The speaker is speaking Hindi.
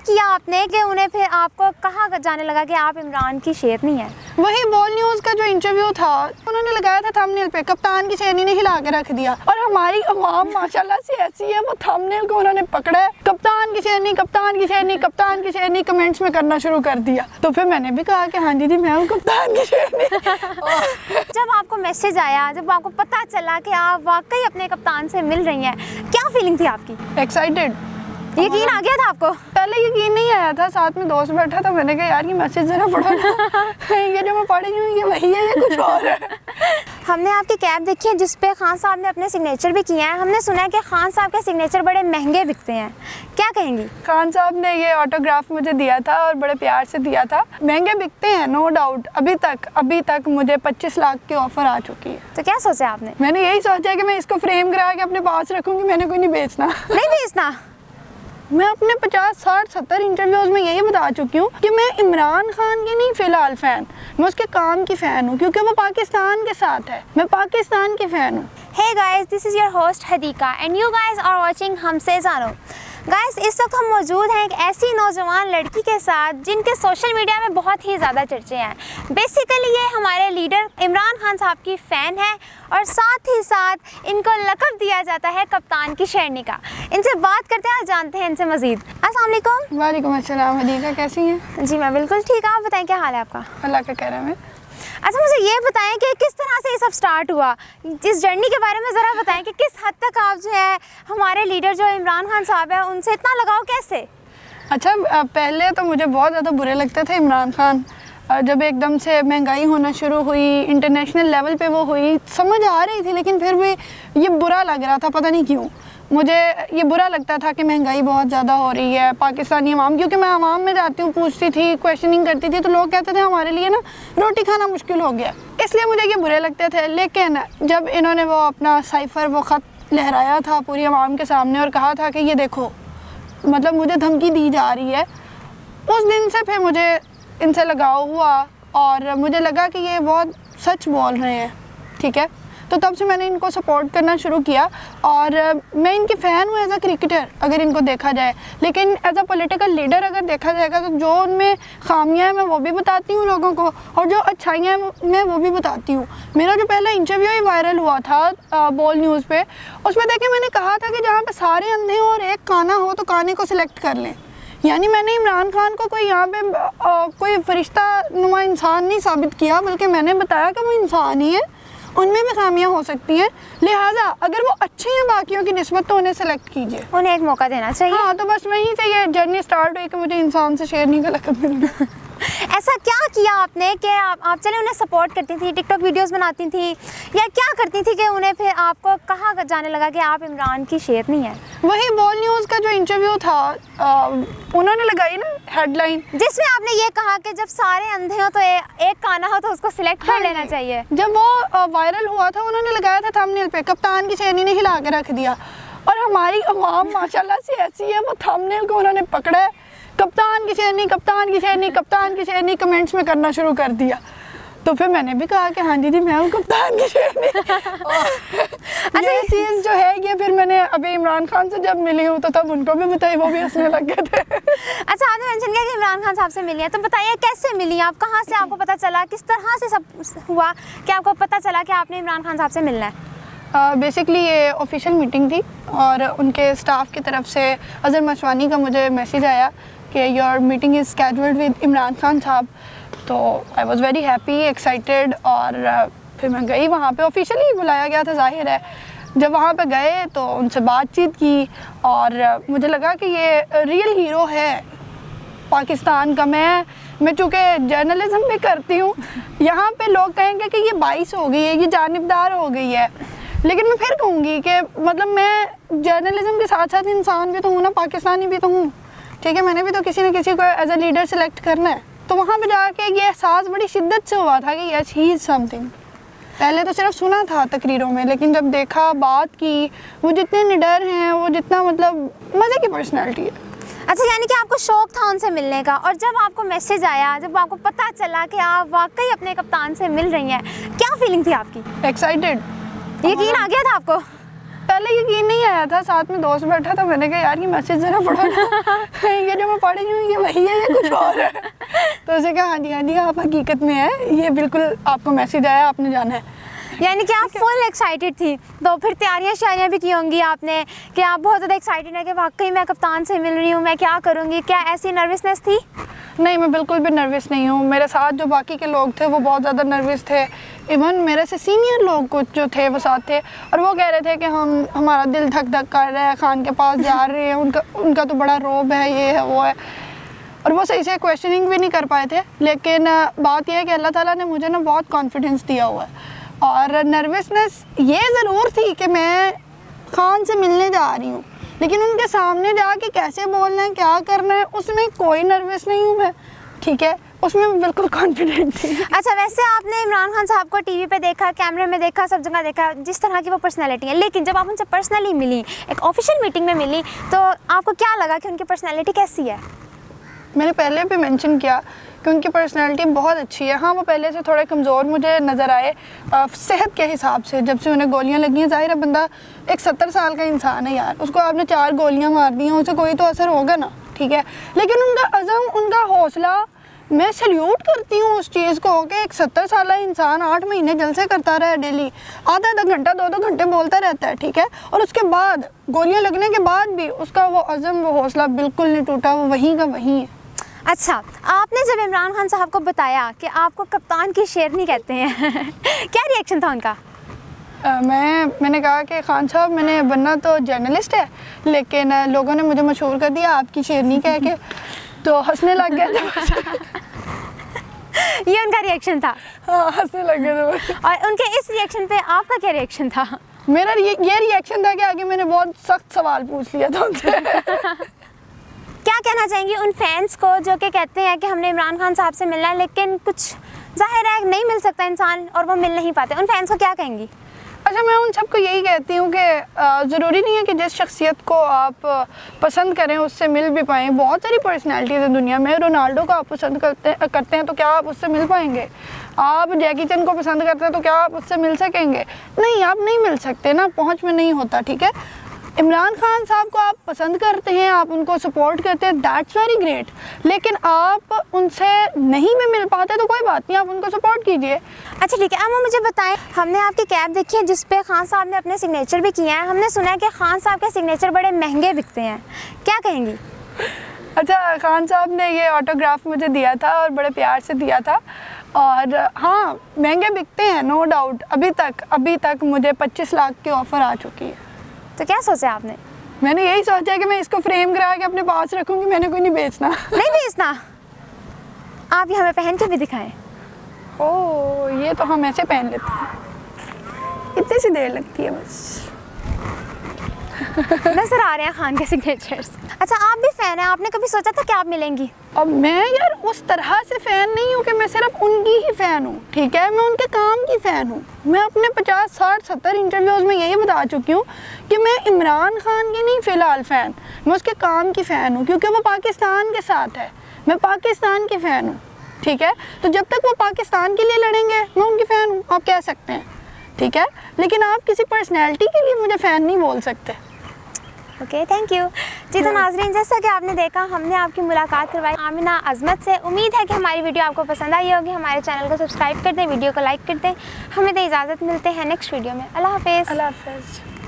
किया आपने कि उन्हें फिर आपको कहाँ जाने लगा कि आप इमरान की शेरनी है? वही बोल न्यूज़ का जो इंटरव्यू था उन्होंने लगाया था थंबनेल पे, कप्तान की शेरनी ने हिला के रख दिया। और हमारी अवाम माशाल्लाह से ऐसी है, वो थंबनेल को उन्होंने पकड़ा है, कप्तान की शेरनी, कप्तान की शेरनी, कप्तान की शेरनी कमेंट्स में करना शुरू कर दिया। तो फिर मैंने भी कहा कि हाँ दीदी मैं हूँ कप्तान की शेरनी। जब आपको मैसेज आया, जब आपको पता चला कि आप वाकई अपने कप्तान से मिल रही हैं, क्या फीलिंग थी आपकी? एक्साइटेड। यकीन आ गया था आपको? पहले यकीन नहीं आया था, साथ में दोस्त बैठा था, मैंने कहा यार ये मैसेज जरा पढ़ो ना। ये जो मैं पढ़ रही हूँ ये वही है या कुछ और है? हमने आपकी कैप देखी है जिस पे खान साहब ने अपने सिग्नेचर भी किए हैं। हमने सुना है कि खान साहब के सिग्नेचर बड़े महंगे बिकते हैं, क्या कहेंगी? खान साहब ने ये ऑटोग्राफ मुझे दिया था और बड़े प्यार से दिया था। महंगे बिकते हैं नो डाउट। अभी तक मुझे 25 लाख की ऑफर आ चुकी है। तो क्या सोचा आपने? मैंने यही सोचा कि मैं इसको फ्रेम करा के अपने पास रखूंगी, मैंने कोई नहीं बेचना। नहीं बेचना? मैं अपने 50, 60, 70 इंटरव्यूज़ में यही बता चुकी हूँ कि मैं इमरान खान की नहीं फ़िलहाल फ़ैन, मैं उसके काम की फ़ैन हूँ क्योंकि वो पाकिस्तान के साथ है। मैं पाकिस्तान की फ़ैन हूँ। Hey guys, this is your host Hadika and you guys are watching हमसे जानो। गाइस इस वक्त हम मौजूद हैं एक ऐसी नौजवान लड़की के साथ जिनके सोशल मीडिया में बहुत ही ज़्यादा चर्चे हैं। बेसिकली ये हमारे लीडर इमरान खान साहब की फ़ैन है और साथ ही साथ इनको लक़ब दिया जाता है कप्तान की शेरनी का। इनसे बात करते हैं और जानते हैं इनसे मज़ीद। अस्सलाम वालेकुम। वालेकुम अस्सलाम। हदीका कैसी हैं? जी मैं बिल्कुल ठीक हूँ, आप बताएं क्या हाल है आपका? अल्लाह का करम है। अच्छा मुझे ये बताएं कि किस तरह से ये सब स्टार्ट हुआ, इस जर्नी के बारे में ज़रा बताएं कि किस हद तक आप जो है हमारे लीडर जो इमरान खान साहब है उनसे इतना लगाव कैसे? अच्छा पहले तो मुझे बहुत ज़्यादा बुरे लगते थे इमरान खान। जब एकदम से महंगाई होना शुरू हुई, इंटरनेशनल लेवल पे वो हुई, समझ आ रही थी लेकिन फिर भी ये बुरा लग रहा था, पता नहीं क्यों मुझे ये बुरा लगता था कि महंगाई बहुत ज़्यादा हो रही है। पाकिस्तानी अवाम, क्योंकि मैं अवाम में जाती हूँ, पूछती थी, क्वेश्चनिंग करती थी, तो लोग कहते थे हमारे लिए ना रोटी खाना मुश्किल हो गया, इसलिए मुझे ये बुरे लगते थे। लेकिन जब इन्होंने वो अपना साइफ़र वो ख़त लहराया था पूरी अवाम के सामने और कहा था कि ये देखो मतलब मुझे धमकी दी जा रही है, उस दिन से फिर मुझे इनसे लगाव हुआ और मुझे लगा कि ये बहुत सच बोल रहे हैं, ठीक है। तो तब से मैंने इनको सपोर्ट करना शुरू किया और मैं इनकी फ़ैन हूँ एज अ क्रिकेटर अगर इनको देखा जाए, लेकिन एज अ पॉलिटिकल लीडर अगर देखा जाएगा तो जो उनमें खामियां हैं मैं वो भी बताती हूँ लोगों को और जो अच्छाइयाँ हैं मैं वो भी बताती हूँ। मेरा जो पहला इंटरव्यू ही वायरल हुआ था बोल न्यूज़ पे, उसमें देखिए मैंने कहा था कि जहाँ पर सारे अंधे हों और एक काना हो तो काने को सिलेक्ट कर लें। यानी मैंने इमरान खान को कोई यहाँ पे कोई फरिश्ता नुमा इंसान नहीं साबित किया, बल्कि मैंने बताया कि वो इंसान ही है, उनमें भी खामियां हो सकती हैं, लिहाजा अगर वो अच्छे हैं बाकियों की निस्बत तो उन्हें सेलेक्ट कीजिए, उन्हें एक मौका देना चाहिए। हाँ तो बस वहीं से ये जर्नी स्टार्ट हुई कि मुझे इंसान से शेरनी का लक़ब मिल गया। ऐसा क्या किया आपने कि आप चले उन्हें सपोर्ट करती थी, टिकटॉक वीडियोस बनाती थी या क्या करती थी कि उन्हें फिर आपको कहाँ जाने लगा कि आप इमरान की शेरनी है? वही बोल न्यूज़ का जो इंटरव्यू था उन्होंने लगाई ना हेडलाइन, जिसमें आपने ये कहा कि जब सारे अंधे हो तो एक काना हो तो उसको सिलेक्ट कर लेना चाहिए। जब वो वायरल हुआ था उन्होंने लगाया था थंबनेल पे, कप्तान की शेरनी ने हिला के रख दिया। और हमारी अवाम माशाल्लाह से ऐसी है, वो थंबनेल को उन्होंने पकड़ा है, कप्तान की शेरनी, कप्तान की शेरनी, कप्तान की शेरनी कमेंट्स में करना शुरू कर दिया। तो फिर मैंने भी कहा कि हाँ दीदी मैं हूँ कप्तान की शेरनी। अच्छा ये चीज़ जो है ये फिर मैंने अभी इमरान खान से जब मिली हूँ तो तब उनको भी बताई, वो भी हंसने लग गए थे। अच्छा आपने मेंशन किया कि इमरान खान साहब से मिली है, तो बताइए कैसे मिली आप, कहाँ से आपको पता चला, किस तरह से सब हुआ कि आपको पता चला कि आपने इमरान खान साहब से मिलना है? बेसिकली ये ऑफिशियल मीटिंग थी और उनके स्टाफ की तरफ से अज़हर मशवानी का मुझे मैसेज आया कि your meeting is scheduled with Imran Khan साहब। तो I was very happy, excited और फिर मैं गई वहाँ पे, ऑफिशियली बुलाया गया था जाहिर है। जब वहाँ पे गए तो उनसे बातचीत की और मुझे लगा कि ये रियल हीरो है पाकिस्तान का। मैं चूँकि जर्नलिज़म भी करती हूँ, यहाँ पे लोग कहेंगे कि ये बाइस हो गई है, ये जानिबदार हो गई है, लेकिन मैं फिर कहूँगी कि मतलब मैं जर्नलिज़म के साथ साथ इंसान भी तो हूँ ना, पाकिस्तानी भी तो हूँ, ठीक है। मैंने भी तो किसी न किसी को एज अ लीडर सेलेक्ट करना है। तो वहाँ पे जाके ये एहसास बड़ी शिद्दत से हुआ था कि यस ही इज़ समथिंग। पहले तो सिर्फ सुना था तकरीरों में, लेकिन जब देखा, बात की, वो जितने निडर हैं, वो जितना मतलब मज़े की पर्सनैलिटी है। अच्छा यानी कि आपको शौक था उनसे मिलने का, और जब आपको मैसेज आया, जब आपको पता चला कि आप वाकई अपने कप्तान से मिल रही हैं, क्या फीलिंग थी आपकी? एक्साइटेड। यकीन आ गया था आपको? पहले यकीन नहीं आया था, साथ में दोस्त बैठा था, मैंने कहा यार ये मैसेज ज़रा पढ़ो ना ये जो मैं पढ़ रही हूँ ये वही है या कुछ और है। तो उसे कहा हाँ जी आप हकीकत में है, ये बिल्कुल आपको मैसेज आया, आपने जाना है। यानी कि आप फुल एक्साइटेड थी, तो फिर तैयारियां भी की होंगी आपने कि आप बहुत ज़्यादा एक्साइटेड है कि वाकई मैं कप्तान से मिल रही हूँ, मैं क्या करूँगी, क्या ऐसी नर्वसनेस थी? नहीं, मैं बिल्कुल भी नर्वस नहीं हूँ। मेरे साथ जो बाकी के लोग थे वो बहुत ज़्यादा नर्वस थे। इवन मेरे से सीनियर लोग कुछ जो थे वो साथ थे और वो कह रहे थे कि हमारा दिल धक धक कर रहा है, खान के पास जा रहे हैं, उनका तो बड़ा रोब है, ये है वो है, और वो सही से क्वेश्चनिंग भी नहीं कर पाए थे। लेकिन बात यह है कि अल्लाह ताला ने मुझे ना बहुत कॉन्फिडेंस दिया हुआ है। और नर्वसनेस ये ज़रूर थी कि मैं खान से मिलने जा रही हूँ, लेकिन उनके सामने जाके कैसे बोलना है, क्या करना है, उसमें कोई नर्वस नहीं हूँ मैं, ठीक है, उसमें मैं बिल्कुल कॉन्फिडेंट थी। अच्छा, वैसे आपने इमरान खान साहब को टीवी पे देखा, कैमरे में देखा, सब जगह देखा, जिस तरह की वो पर्सनैलिटी है, लेकिन जब आप उनसे पर्सनली मिली, एक ऑफिशियल मीटिंग में मिली, तो आपको क्या लगा कि उनकी पर्सनैलिटी कैसी है? मैंने पहले भी मेंशन किया कि उनकी पर्सनालिटी बहुत अच्छी है। हाँ, वो पहले से थोड़े कमज़ोर मुझे नज़र आए सेहत के हिसाब से। जब से उन्हें गोलियां लगी हैं, ज़ाहिर है बंदा एक 70 साल का इंसान है यार, उसको आपने 4 गोलियां मार दी हैं, उसे कोई तो असर होगा ना, ठीक है। लेकिन उनका अज़म, उनका हौसला, मैं सल्यूट करती हूँ उस चीज़ को कि एक 70 साल इंसान 8 महीने जलसे करता रहा है, डेली आधा घंटा 2-2 घंटे बोलता रहता है, ठीक है, और उसके बाद गोलियाँ लगने के बाद भी उसका वो अज़म, वो हौसला बिल्कुल नहीं टूटा, वो वहीं का वहीं है। अच्छा, आपने जब इमरान खान साहब को बताया कि आपको कप्तान की शेरनी कहते हैं क्या रिएक्शन था उनका? मैंने कहा कि खान साहब, मैंने बनना तो जर्नलिस्ट है, लेकिन लोगों ने मुझे मशहूर कर दिया आपकी शेरनी कह के, तो हंसने लग गए थे। ये उनका रिएक्शन था? हाँ, हंसने लग गए थे। और उनके इस रिएक्शन पे आपका क्या रिएक्शन था? मेरा ये रिएक्शन था कि आगे मैंने बहुत सख्त सवाल पूछ लिया था उनसे। क्या कहना चाहेंगी उन फैंस को जो कि कहते हैं कि हमने इमरान खान साहब से मिलना है, लेकिन कुछ जाहिर है नहीं मिल सकता इंसान और वो मिल नहीं पाते, उन फैंस को क्या कहेंगी? अच्छा, मैं उन सबको यही कहती हूँ कि ज़रूरी नहीं है कि जिस शख्सियत को आप पसंद करें उससे मिल भी पाएँ। बहुत सारी पर्सनैलिटीज़ हैं दुनिया में। रोनाल्डो को आप पसंद करते हैं तो क्या आप उससे मिल पाएंगे? आप जैकी चैन को पसंद करते हैं तो क्या आप उससे मिल सकेंगे? नहीं, आप नहीं मिल सकते ना, पहुँच में नहीं होता, ठीक है। इमरान खान साहब को आप पसंद करते हैं, आप उनको सपोर्ट करते हैं, दैट्स वेरी ग्रेट, लेकिन आप उनसे नहीं भी मिल पाते तो कोई बात नहीं, आप उनको सपोर्ट कीजिए। अच्छा ठीक है, अब मुझे बताएं, हमने आपकी कैप देखी है जिस पे खान साहब ने अपने सिग्नेचर भी किए हैं, हमने सुना है कि खान साहब के सिग्नेचर बड़े महंगे बिकते हैं, क्या कहेंगी? अच्छा, खान साहब ने ये ऑटोग्राफ मुझे दिया था और बड़े प्यार से दिया था, और हाँ, महंगे बिकते हैं, नो डाउट। अभी तक मुझे 25 लाख की ऑफ़र आ चुकी है। तो क्या सोचा आपने? मैंने यही सोचा कि मैं इसको फ्रेम करा के अपने पास रखूंगी, मैंने कोई नहीं बेचना। नहीं बेचना? आप ये हमें पहन के भी दिखाएं। ओह, ये तो हम ऐसे पहन लेते हैं, इतनी सी देर लगती है बस। नजर आ रहे हैं खान के सिग्नेचर्स। अच्छा, आप भी फ़ैन हैं, आपने कभी सोचा था कि आप मिलेंगी? अब मैं यार उस तरह से फ़ैन नहीं हूँ कि मैं सिर्फ उनकी ही फ़ैन हूँ, ठीक है, मैं उनके काम की फ़ैन हूँ। मैं अपने 50, 60, 70 इंटरव्यूज़ में यही बता चुकी हूँ कि मैं इमरान खान की नहीं फ़िलहाल फ़ैन, मैं उसके काम की फ़ैन हूँ, क्योंकि वो पाकिस्तान के साथ है, मैं पाकिस्तान की फ़ैन हूँ, ठीक है। तो जब तक वो पाकिस्तान के लिए लड़ेंगे मैं उनकी फ़ैन हूँ, आप कह सकते हैं, ठीक है, लेकिन आप किसी पर्सनैलिटी के लिए मुझे फ़ैन नहीं बोल सकते। ओके, थैंक यू जी। तो नाज़रीन, जैसा कि आपने देखा, हमने आपकी मुलाकात करवाई आमिना अजमत से। उम्मीद है कि हमारी वीडियो आपको पसंद आई होगी। हमारे चैनल को सब्सक्राइब कर दें, वीडियो को लाइक कर दें। हमें तो इजाज़त, मिलते हैं नेक्स्ट वीडियो में। अल्लाह हाफ़िज़। अल्लाह हाफ़िज़।